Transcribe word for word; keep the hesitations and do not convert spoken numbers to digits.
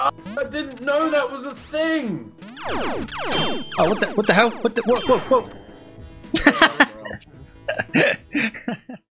I didn't know that was a thing. Oh, what the, what the hell? What the, whoa, whoa, whoa.